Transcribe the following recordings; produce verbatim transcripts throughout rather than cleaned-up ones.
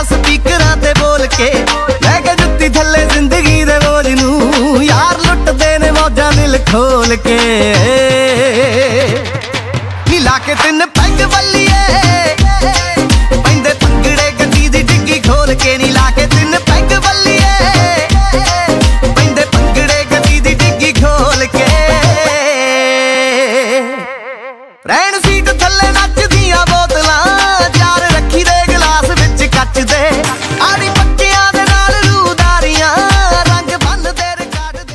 स्पीकरां ते बोल के लैके जुत्ती थल्ले जिंदगी दे बोझ नूं यार लुटदे ने मौजां दिल खोल के नी लाके तिन पैग बल्लिए पैंदे भंगड़े गड्डी दी डिग्गी खोल के नी लाके तिन पैग बल्लिए पैंदे भंगड़े गड्डी दी डिग्गी खोल के रैन सीट थल्ले नचदियां बोतलां यार रखी दे गिलास विच कच दे आड़ी पक्कियां दे नाल रूदारियां रंग बन दे रिकार्ड दे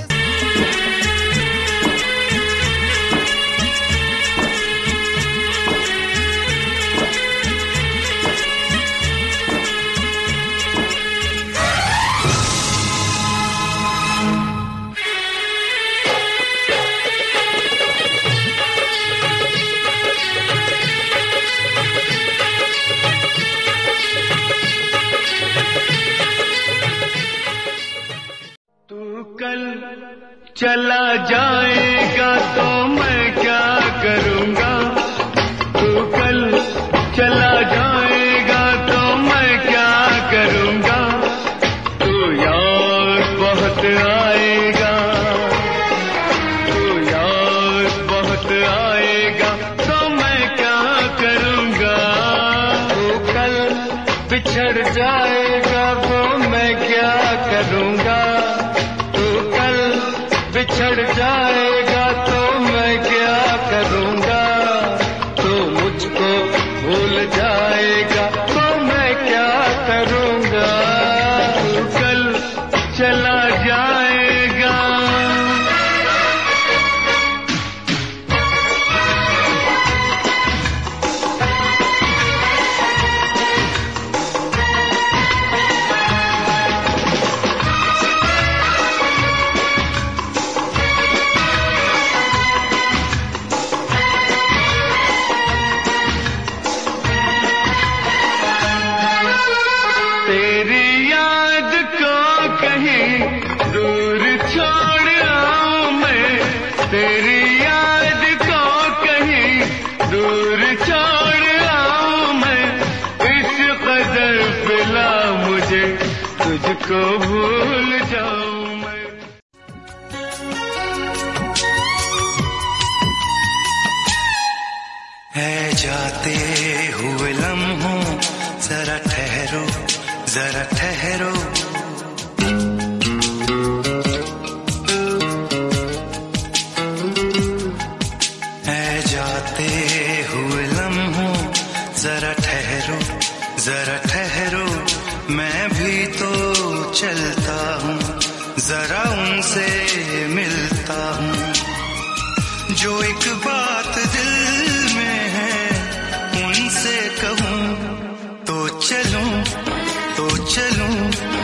चला जाएगा तो मैं क्या करूँगा, तू कल चला जाएगा तो मैं क्या करूँगा, तू याद बहुत आएगा, तू याद बहुत आएगा तो मैं क्या करूँगा, तू कल बिछड़ जाएगा तो मैं क्या करूँगा, बिछड़ जाएगा तो मैं क्या करूँगा, तो मुझको भूल जाएगा तो मैं क्या करूँगा, तू कल चला जाएगा। तेरी याद को कहीं दूर छोड़ आऊं मैं, इस कदर पिला मुझे तुझको भूल जाऊं मैं। है जाते हुए लम्हों जरा ठहरो जरा ठहरो, जरा ठहरो जरा ठहरो, मैं भी तो चलता हूँ, जरा उनसे मिलता हूँ, जो एक बात दिल में है उनसे कहूँ, तो चलूं तो चलूं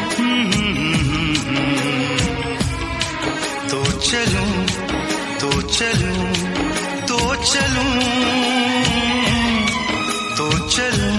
तो चलूं तो चलूं तो चलूं तो चलूं